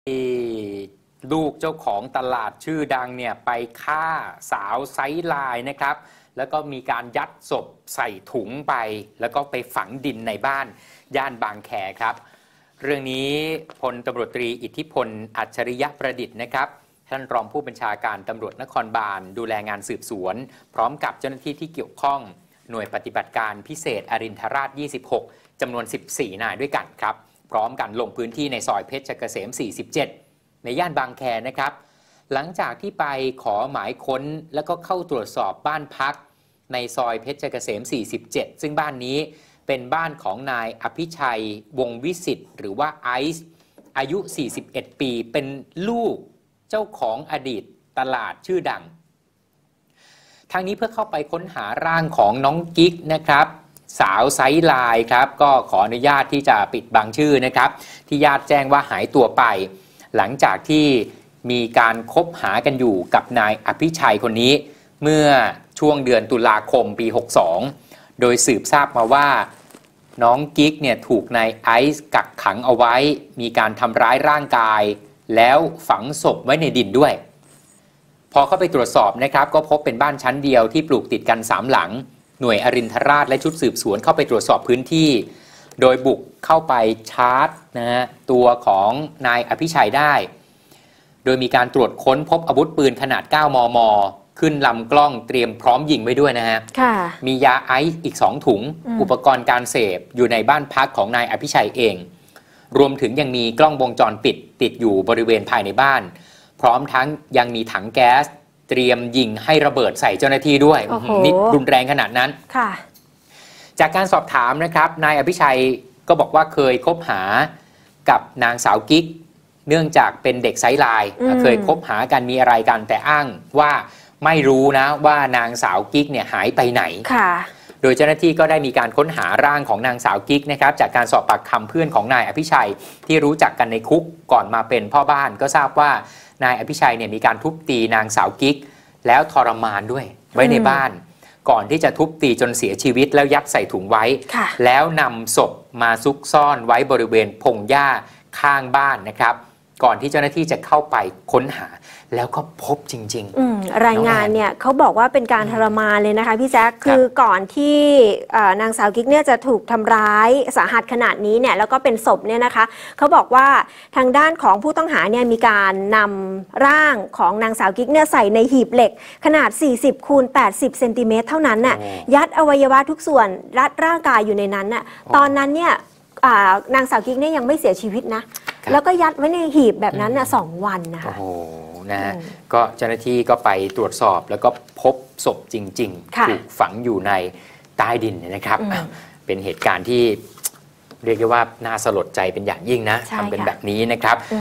ที่ลูกเจ้าของตลาดชื่อดังเนี่ยไปฆ่าสาวไซส์ไลน์นะครับแล้วก็มีการยัดศพใส่ถุงไปแล้วก็ไปฝังดินในบ้านย่านบางแคครับเรื่องนี้พลตำรวจตรีอิทธิพลอัจฉริยประดิษฐ์นะครับท่านรองผู้บัญชาการตำรวจนครบาลดูแลงานสืบสวนพร้อมกับเจ้าหน้าที่ที่เกี่ยวข้องหน่วยปฏิบัติการพิเศษอรินทราช 26 จำนวน 14 นายด้วยกันครับพร้อมกันลงพื้นที่ในซอยเพชรเกษม 47 ในย่านบางแคนะครับหลังจากที่ไปขอหมายค้นแล้วก็เข้าตรวจสอบบ้านพักในซอยเพชรเกษม 47 ซึ่งบ้านนี้เป็นบ้านของนายอภิชัยวงศ์วิสิทธิ์หรือว่าไอซ์อายุ 41 ปีเป็นลูกเจ้าของอดีตตลาดชื่อดังทางนี้เพื่อเข้าไปค้นหาร่างของน้องกิ๊กนะครับสาวไซส์ไลน์ครับก็ขออนุญาตที่จะปิดบังชื่อนะครับที่ญาติแจ้งว่าหายตัวไปหลังจากที่มีการคบหากันอยู่กับนายอภิชัยคนนี้เมื่อช่วงเดือนตุลาคมปี 62 โดยสืบทราบมาว่าน้องกิ๊กเนี่ยถูกนายไอซ์กักขังเอาไว้มีการทำร้ายร่างกายแล้วฝังศพไว้ในดินด้วยพอเข้าไปตรวจสอบนะครับก็พบเป็นบ้านชั้นเดียวที่ปลูกติดกัน3 หลังหน่วยอรินทราชและชุดสืบสวนเข้าไปตรวจสอบพื้นที่โดยบุกเข้าไปชาร์จนะฮะตัวของนายอภิชัยได้โดยมีการตรวจค้นพบอาวุธปืนขนาด 9 มม. ขึ้นลำกล้องเตรียมพร้อมยิงไว้ด้วยนะฮะมียาไอซ์อีก2 ถุงอุปกรณ์การเสพอยู่ในบ้านพักของนายอภิชัยเองรวมถึงยังมีกล้องวงจรปิดติดอยู่บริเวณภายในบ้านพร้อมทั้งยังมีถังแก๊สเตรียมยิงให้ระเบิดใส่เจ้าหน้าที่ด้วยนี่รุนแรงขนาดนั้นจากการสอบถามนะครับนายอภิชัยก็บอกว่าเคยคบหากับนางสาวกิ๊กเนื่องจากเป็นเด็กไซส์ไลน์เคยคบหากันมีอะไรกันแต่อ้างว่าไม่รู้นะว่านางสาวกิ๊กเนี่ยหายไปไหนโดยเจ้าหน้าที่ก็ได้มีการค้นหาร่างของนางสาวกิ๊กนะครับจากการสอบปากคำเพื่อนของนายอภิชัยที่รู้จักกันในคุกก่อนมาเป็นพ่อบ้านก็ทราบว่านายอภิชัยเนี่ยมีการทุบตีนางสาวกิ๊กแล้วทรมานด้วยไว้ในบ้านก่อนที่จะทุบตีจนเสียชีวิตแล้วยัดใส่ถุงไว้แล้วนำศพมาซุกซ่อนไว้บริเวณพงหญ้าข้างบ้านนะครับก่อนที่เจ้าหน้าที่จะเข้าไปค้นหาแล้วก็พบจริงๆรายงานเนี่ยเขาบอกว่าเป็นการทรมานเลยนะคะพี่แจ๊คคือก่อนที่นางสาวกิ๊กเนี่ยจะถูกทำร้ายสาหัสขนาดนี้เนี่ยแล้วก็เป็นศพเนี่ยนะคะเขาบอกว่าทางด้านของผู้ต้องหาเนี่ยมีการนำร่างของนางสาวกิ๊กเนี่ยใส่ในหีบเหล็กขนาด40 คูณ 80 เซนติเมตรเท่านั้นน่ะยัดอวัยวะทุกส่วนรัดร่างกายอยู่ในนั้นน่ะตอนนั้นเนี่ยนางสาวกิ๊กเนี่ยยังไม่เสียชีวิตนะแล้วก็ยัดไว้ในหีบแบบนั้นนะ2 วันนะคะโอ้นะฮะก็เจ้าหน้าที่ก็ไปตรวจสอบแล้วก็พบศพจริงๆถูกฝังอยู่ในใต้ดินนะครับเป็นเหตุการณ์ที่เรียกได้ว่าน่าสลดใจเป็นอย่างยิ่งนะทำเป็นแบบนี้นะครับ